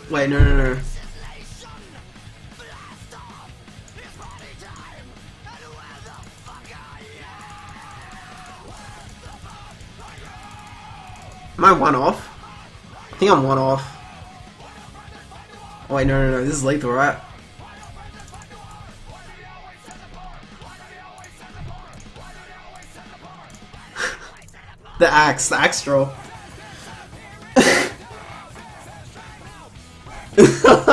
Wait, no, no, no. Am I one off? I think I'm one off. Oh, wait, no, no, no. This is lethal, right? The axe throw.